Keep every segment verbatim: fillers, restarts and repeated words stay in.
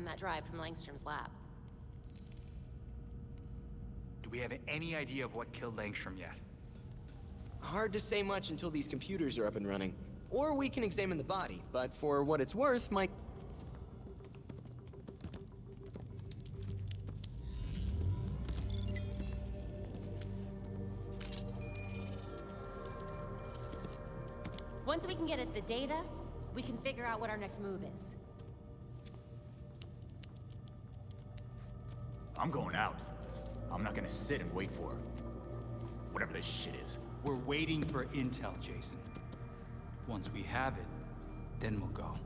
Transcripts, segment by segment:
that drive from Langstrom's lab. Do we have any idea of what killed Langstrom yet? Hard to say much until these computers are up and running. Or we can examine the body, but for what it's worth, my... Once we can get at the data, we can figure out what our next move is. I'm going out. I'm not gonna sit and wait for whatever this shit is. We're waiting for intel, Jason. Once we have it, then we'll go.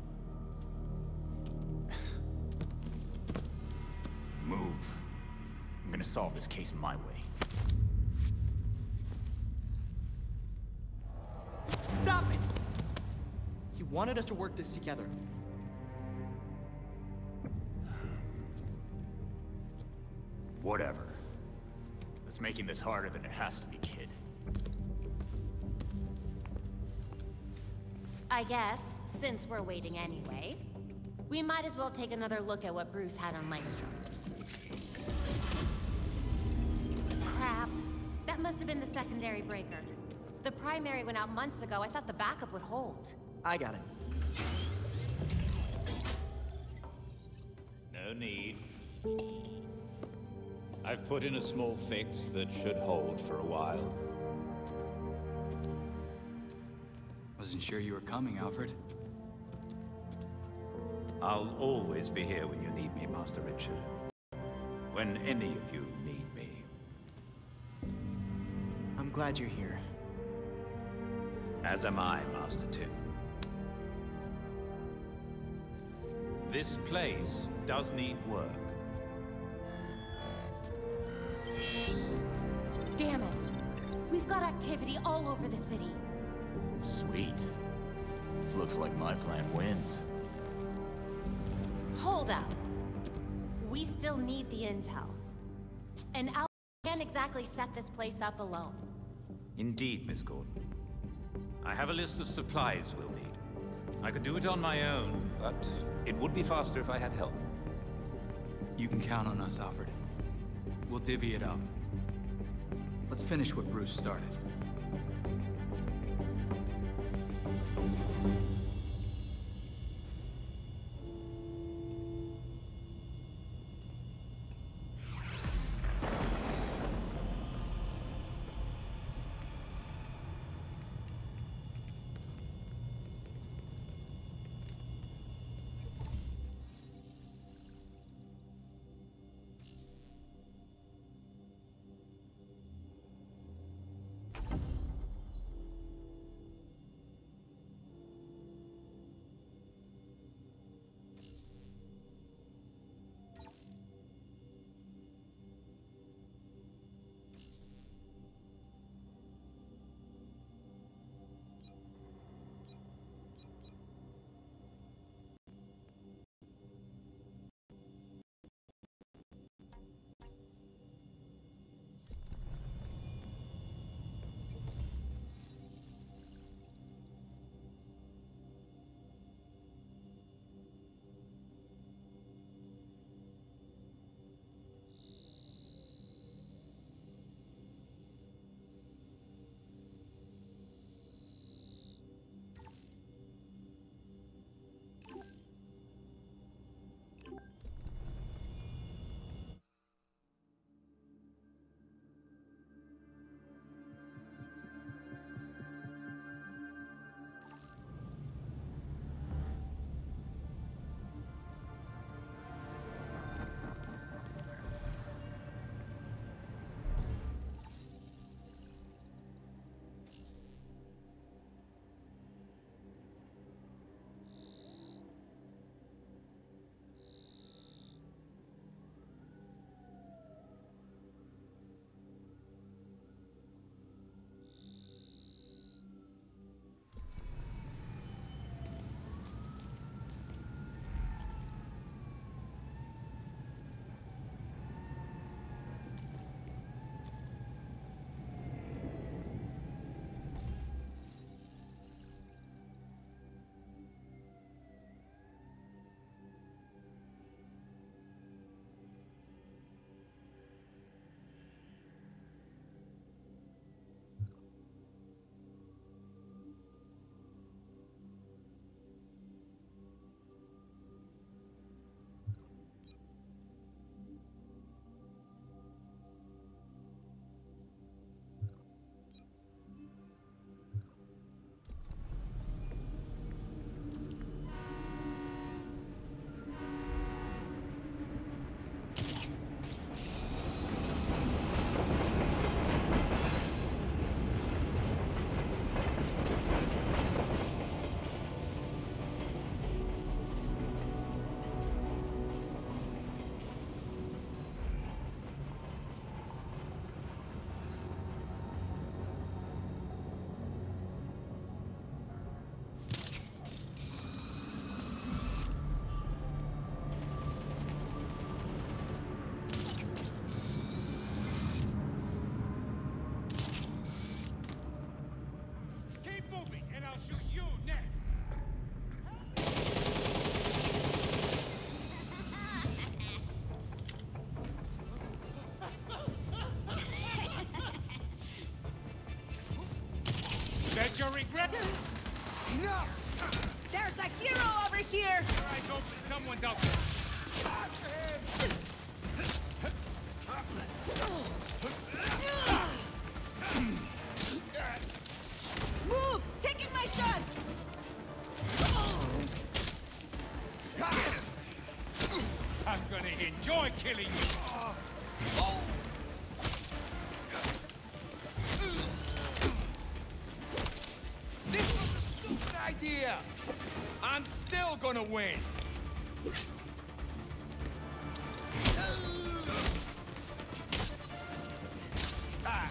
Move. I'm gonna solve this case my way. Stop it! He wanted us to work this together. Whatever. It's making this harder than it has to be, kid. I guess, since we're waiting anyway, we might as well take another look at what Bruce had on Langstrom. Crap. That must have been the secondary breaker. The primary went out months ago. I thought the backup would hold. I got it. No need. I've put in a small fix that should hold for a while. Wasn't sure you were coming, Alfred. I'll always be here when you need me, Master Richard. When any of you need me. I'm glad you're here. As am I, Master Tim. This place does need work. Damn it! We've got activity all over the city. Sweet. Looks like my plan wins. Hold up. We still need the intel. And Al can't exactly set this place up alone. Indeed, Miss Gordon. I have a list of supplies we'll need. I could do it on my own, but it would be faster if I had help. You can count on us, Alfred. We'll divvy it up. Let's finish what Bruce started. here! Your eyes open, someone's out there. After him! Move! Taking my shot! I'm gonna enjoy killing you. This was a stupid idea. I'm still gonna win. Ah.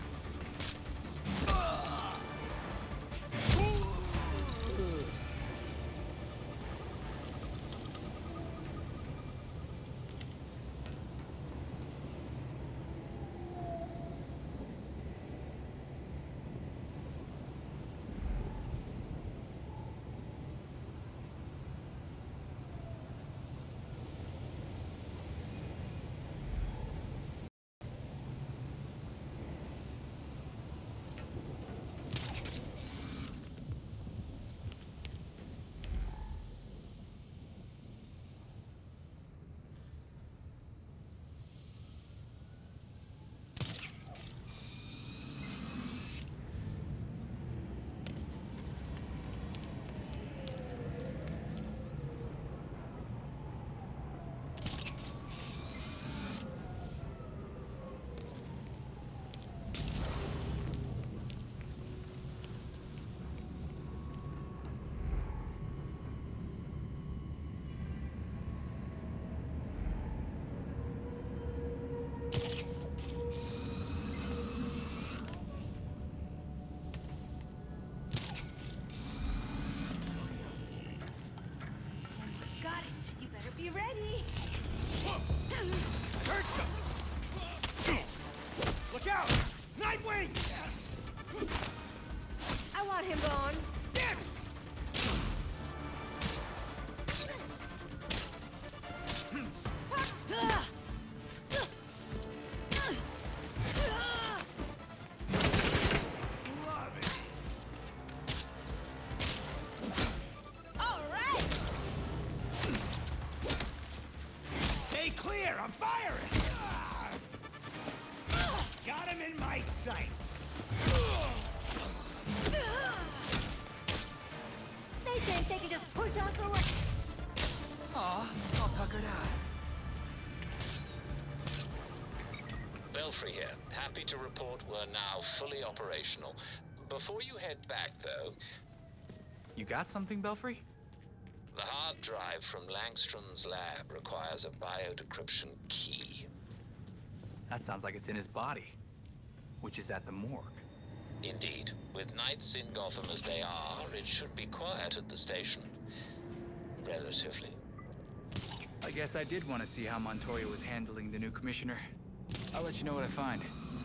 Got it. You better be ready. I heard something. Look out! Nightwing! I want him gone. Damn! Love it. All right. Stay clear! I'm firing! Got him in my sights. They think they can just push us away. Aw, all tuckered out. Belfry here. Happy to report we're now fully operational. Before you head back, though, You got something, Belfry? the hard drive from Langstrom's lab requires a biodecryption key. That sounds like it's in his body, which is at the morgue. Indeed. With nights in Gotham as they are, it should be quiet at the station. Relatively. I guess I did want to see how Montoya was handling the new commissioner. I'll let you know what I find.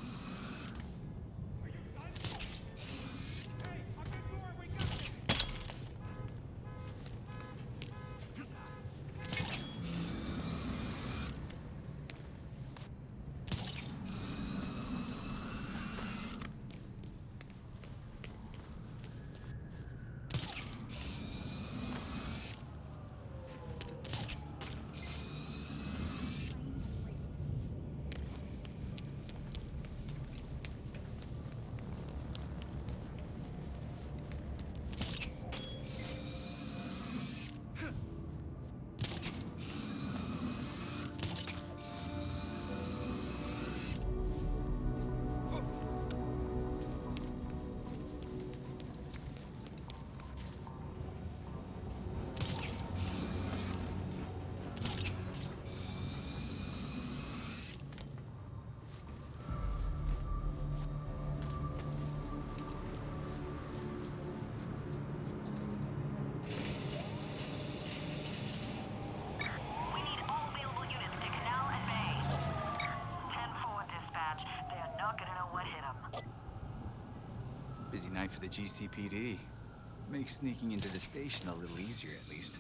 Busy night for the G C P D. Makes sneaking into the station a little easier, at least.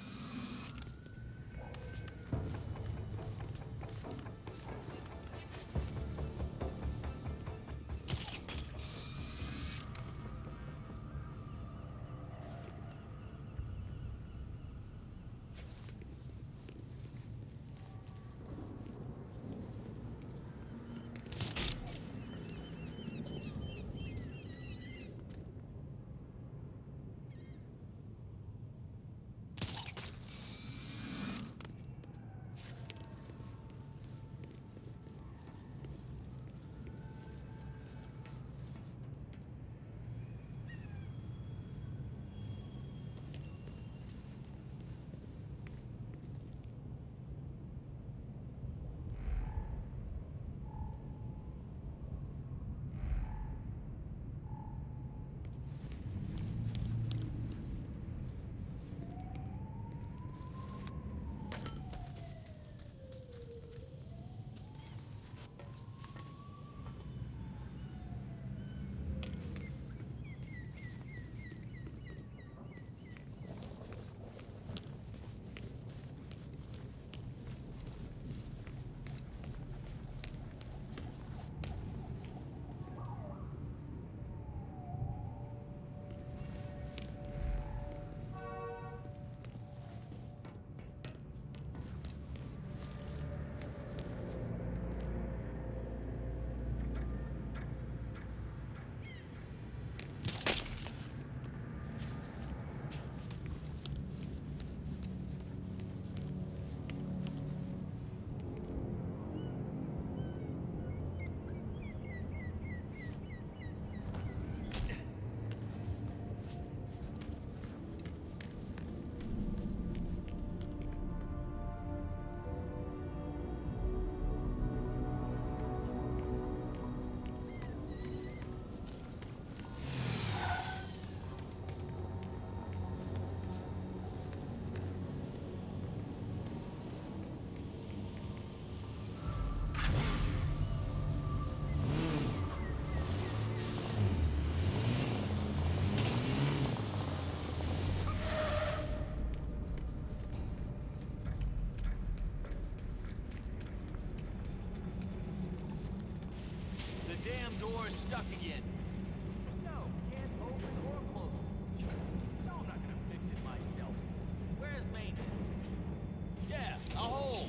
door's stuck again. No, can't open or close it. No, I'm not gonna fix it myself. Where's maintenance? Yeah, a hole.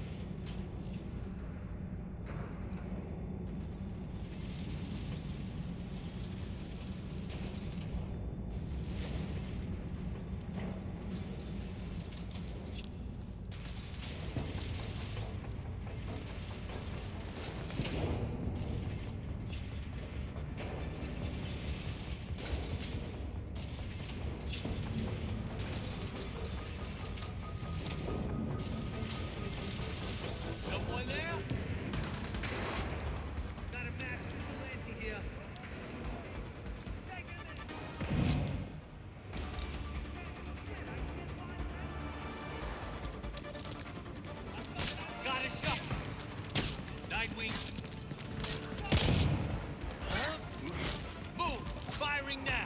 Someone there? Got a master vigilante here. Got a shot. Nightwing. Huh? Move. Firing now.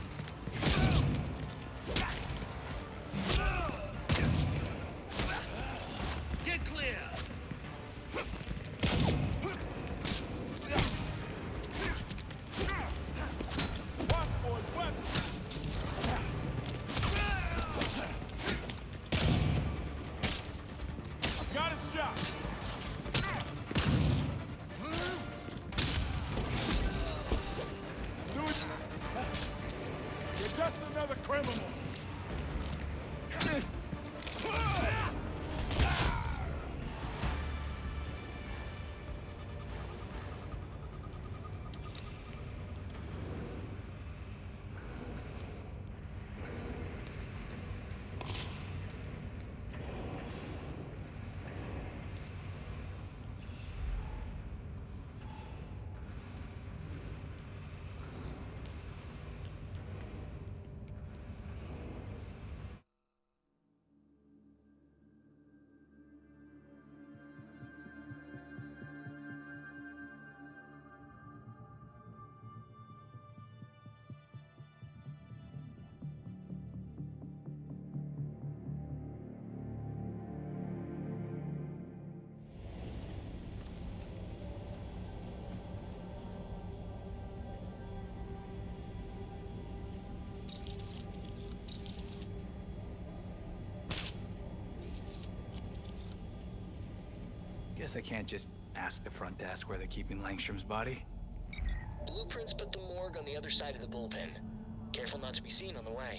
Get clear. Watch, boys, weapons. I've got a shot. Do it. You're just another criminal. Guess I can't just ask the front desk where they're keeping Langstrom's body. Blueprints put the morgue on the other side of the bullpen. Careful not to be seen on the way.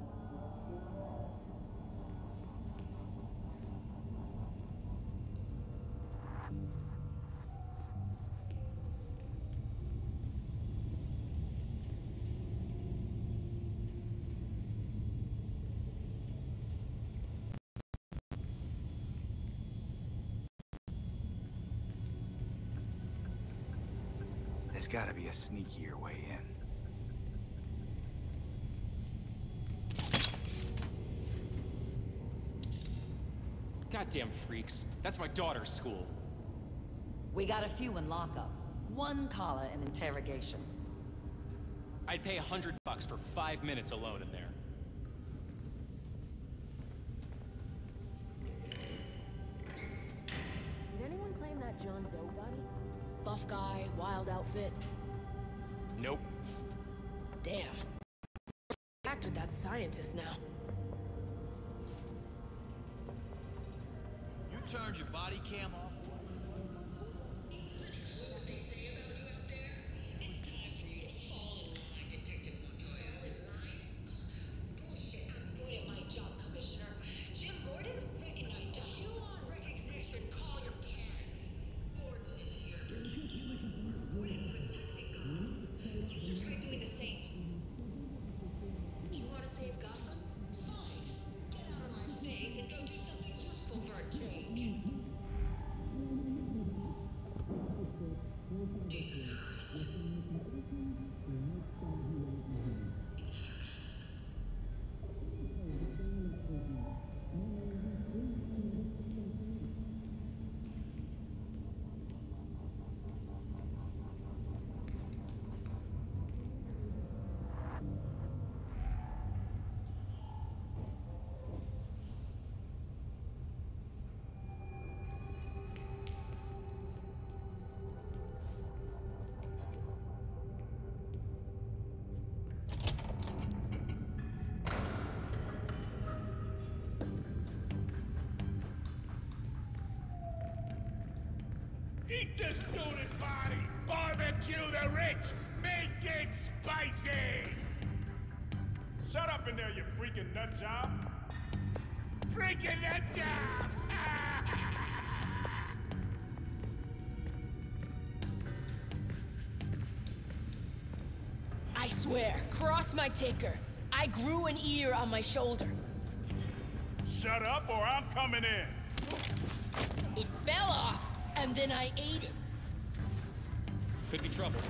There's gotta be a sneakier way in. Goddamn freaks. That's my daughter's school. We got a few in lockup. One collar in interrogation. I'd pay a hundred bucks for five minutes alone in there. Did anyone claim that John Doe body? Buff guy, wild outfit. Nope. Damn. Back with that scientist now. You turned your body cam off? Eat the student body! Barbecue the rich! Make it spicy! Shut up in there, you freaking nut job! Freaking nut job! I swear, cross my ticker. I grew an ear on my shoulder. Shut up or I'm coming in! It fell off, and then I ate it. Could be trouble.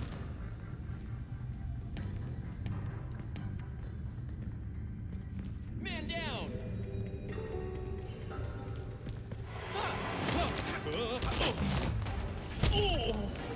Man down! Ah! Ah! Uh, oh! Oh!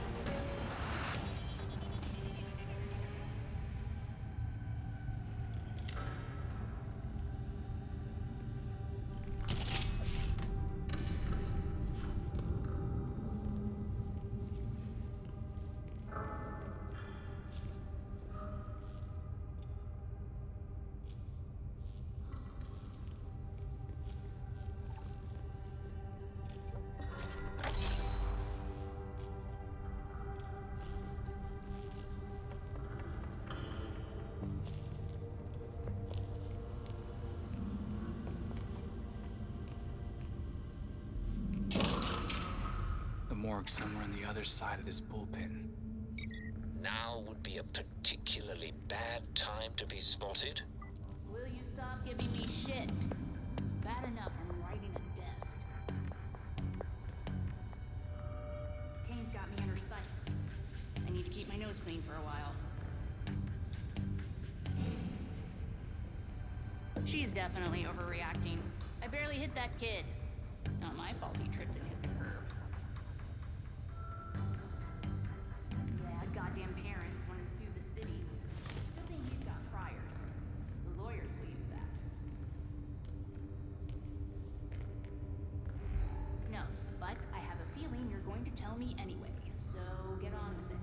Morgue somewhere on the other side of this bullpen. Now would be a particularly bad time to be spotted. Will you stop giving me shit? It's bad enough I'm writing a desk. Kane's got me under sights. I need to keep my nose clean for a while. She's definitely overreacting. I barely hit that kid. Not my fault he tripped and hit the curb. Yeah, goddamn parents want to sue the city. Good thing he's got priors. The lawyers will use that. No, but I have a feeling you're going to tell me anyway, so get on with it.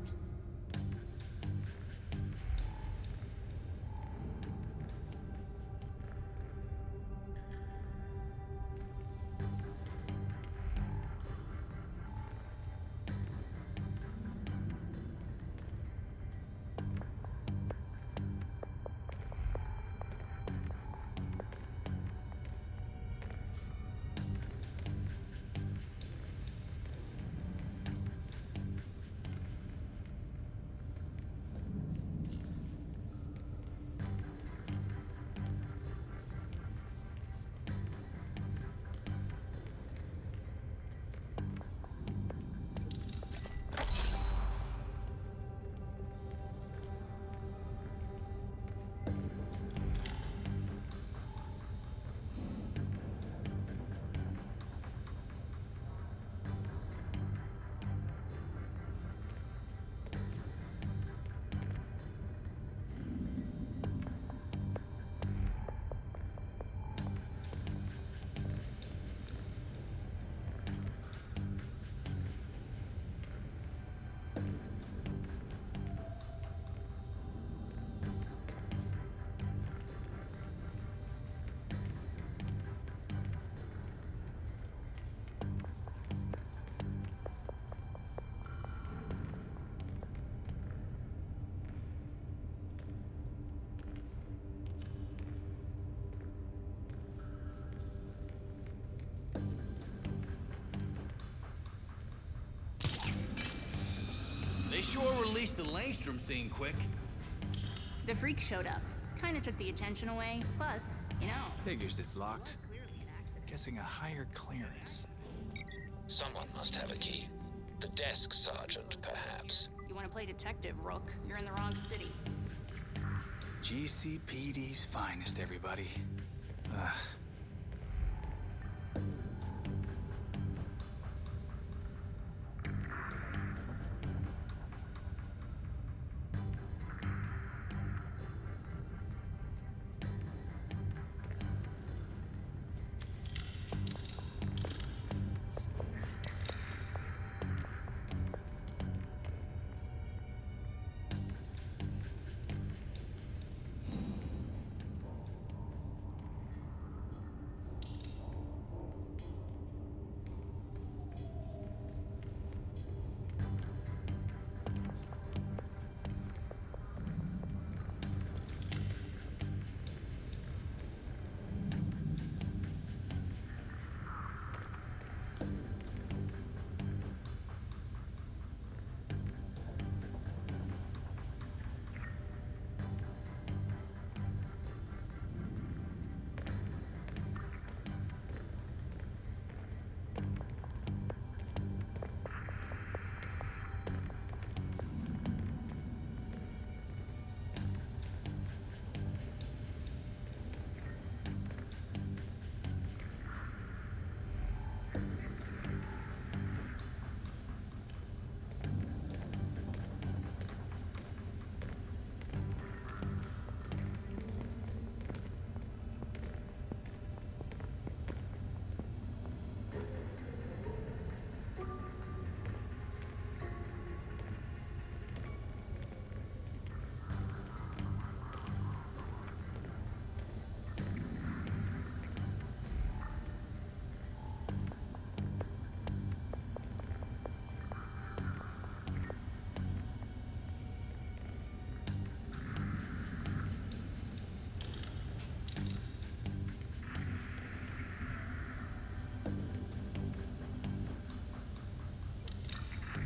They sure released the Langstrom scene quick. The freak showed up. Kinda took the attention away. Plus, you know... Figures it's locked. Guessing a higher clearance. Someone must have a key. The desk sergeant, perhaps. You want to play detective, Rook? You're in the wrong city. G C P D's finest, everybody. Ugh.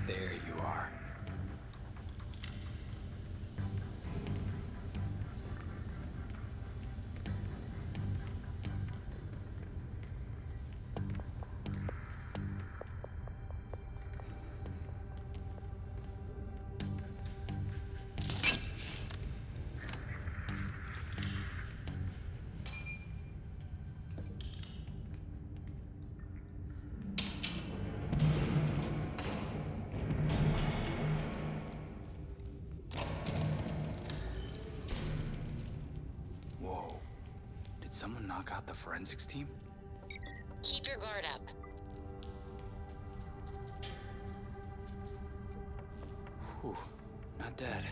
There you are. Someone knock out the forensics team? Keep your guard up. Whew, not dead.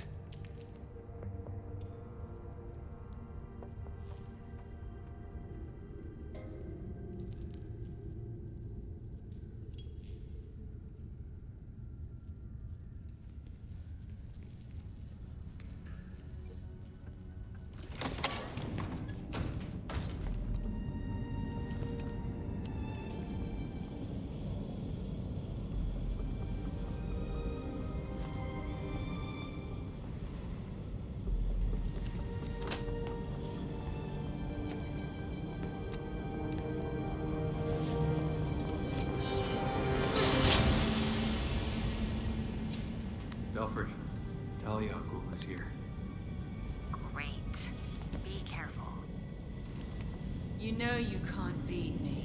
Belfry, Talia al Ghul is here. Great. Be careful. You know you can't beat me.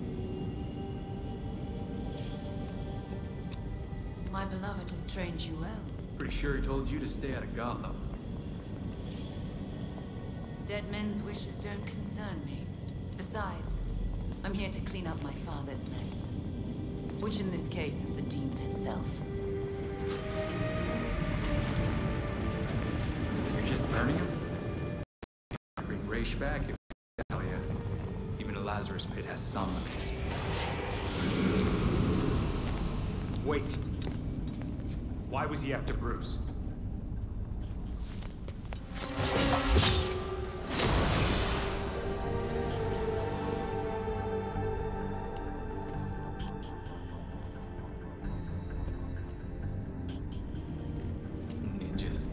My beloved has trained you well. Pretty sure he told you to stay out of Gotham. Dead men's wishes don't concern me. Besides, I'm here to clean up my father's mess. Which in this case is the demon himself. You're just burning him? You bring Raish back if Talia. Even a Lazarus pit has some limits. Wait. Why was he after Bruce? Ninjas.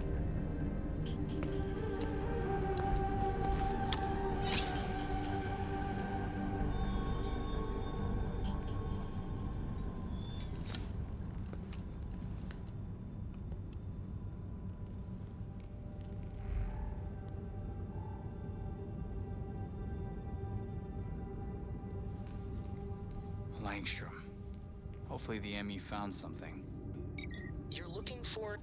Langstrom. Hopefully the M E found something. You're looking for...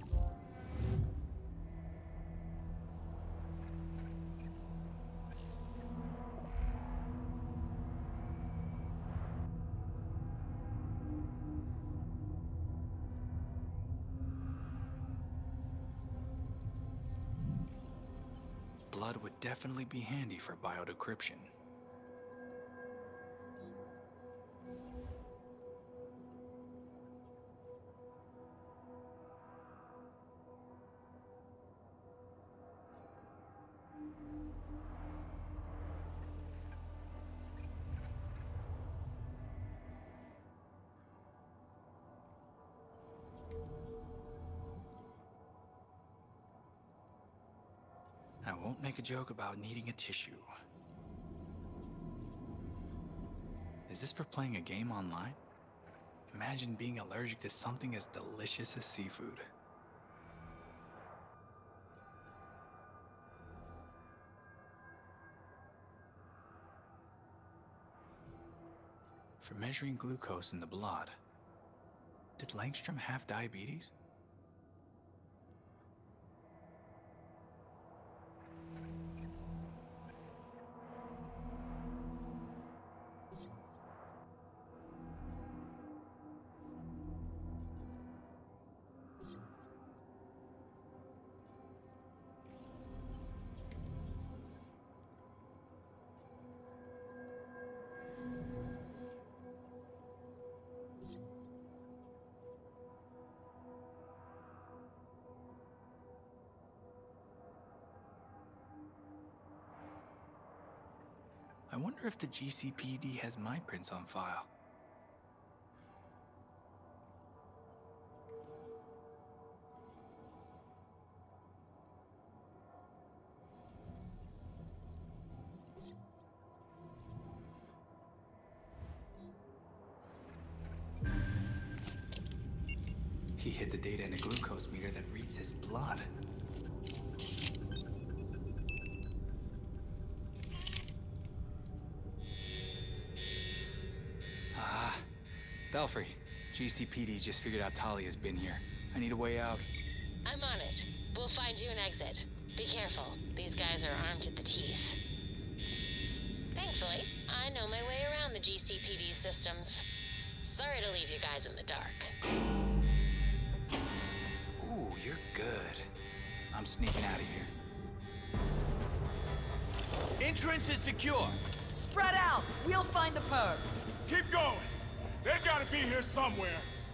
Blood would definitely be handy for biodecryption. I won't make a joke about needing a tissue. Is this for playing a game online? Imagine being allergic to something as delicious as seafood. For measuring glucose in the blood, did Langstrom have diabetes? I wonder if the G C P D has my prints on file. He hid the data in a glucose meter that reads his blood. Ah, Belfry. G C P D just figured out Talia's been here. I need a way out. I'm on it. We'll find you an exit. Be careful. These guys are armed to the teeth. Thankfully, I know my way around the G C P D systems. Sorry to leave you guys in the dark. Ooh, you're good. I'm sneaking out of here. Entrance is secure. Spread out! We'll find the perp. Keep going. They gotta be here somewhere.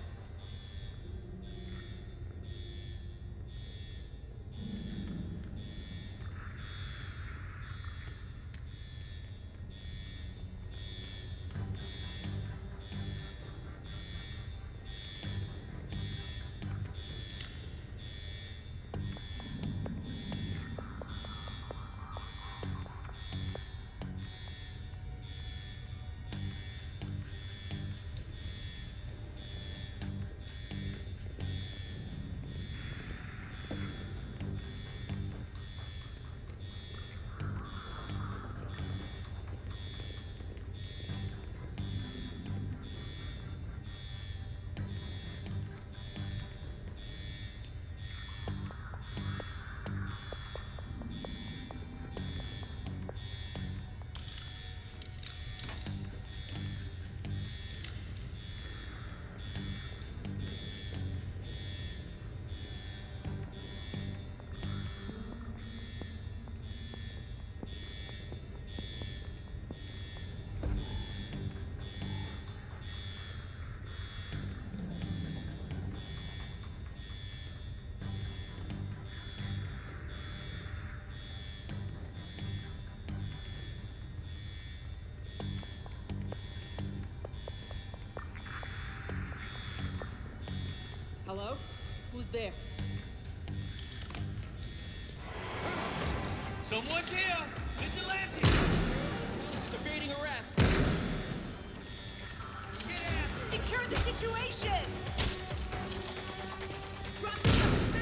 Hello? Who's there? Someone's here! Vigilante! Evading arrest! Get after! Secure the situation! Drop the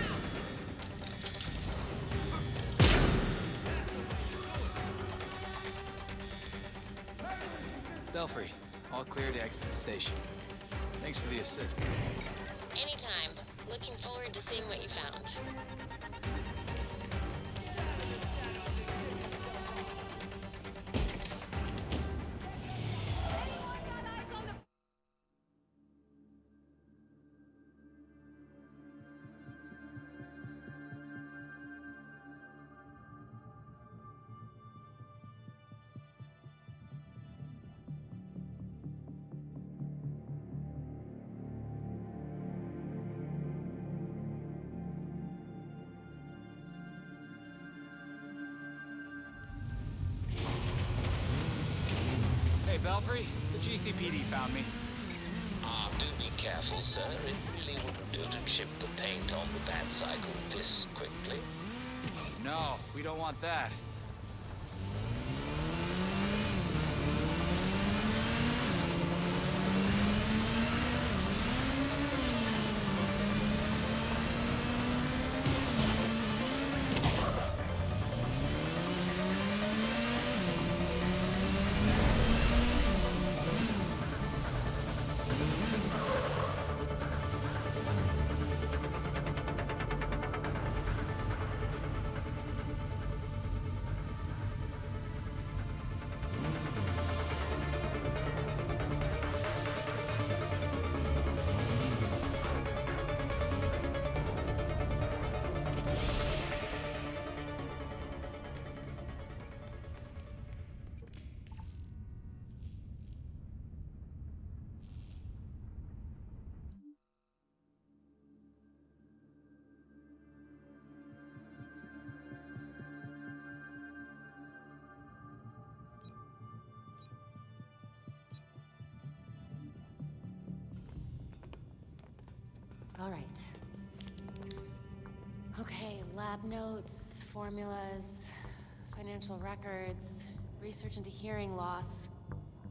weapons now! Belfry, all clear to exit the station. Thanks for the assist. Anytime. Looking forward to seeing what you found. Hey, Belfry, the G C P D found me. Ah, do be careful, sir. It really wouldn't do to chip the paint on the bat cycle this quickly. No, we don't want that. All right. Okay, lab notes, formulas, financial records, research into hearing loss,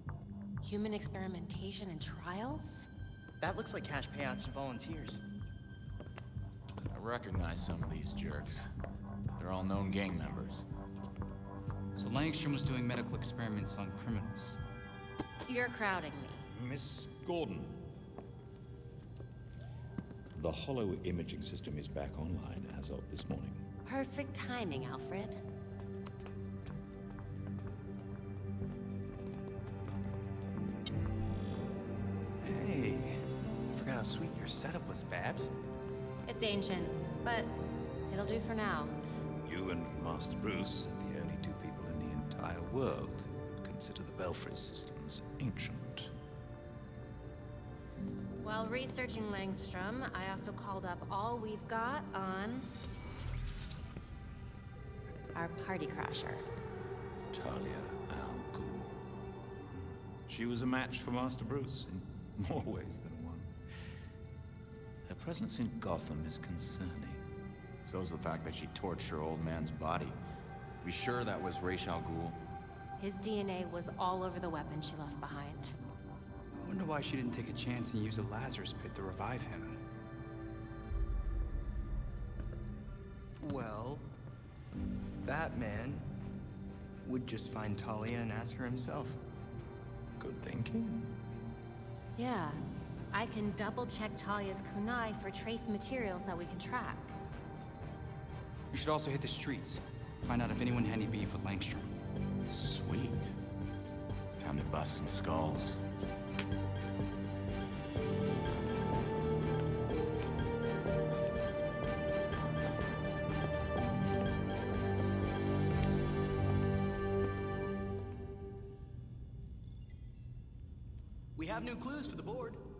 human experimentation and trials? That looks like cash payouts to volunteers. recognize some of these jerks. They're all known gang members. So Langstrom was doing medical experiments on criminals. You're crowding me. Miss Gordon. The hollow imaging system is back online as of this morning. Perfect timing, Alfred. Hey, I forgot how sweet your setup was, Babs. It's ancient, but it'll do for now. You and Master Bruce are the only two people in the entire world who would consider the Belfry systems ancient. While researching Langstrom, I also called up all we've got on our party crasher. Talia al Ghul. She was a match for Master Bruce in more ways than one. Her presence in Gotham is concerning. So's the fact that she torched her old man's body. We sure that was Ra's al Ghul? His D N A was all over the weapon she left behind. I wonder why she didn't take a chance and use the Lazarus pit to revive him. Well, Batman would just find Talia and ask her himself. Good thinking. Yeah, I can double-check Talia's kunai for trace materials that we can track. We should also hit the streets. Find out if anyone had any beef with Langstrom. Sweet. Time to bust some skulls. We have new clues for the board.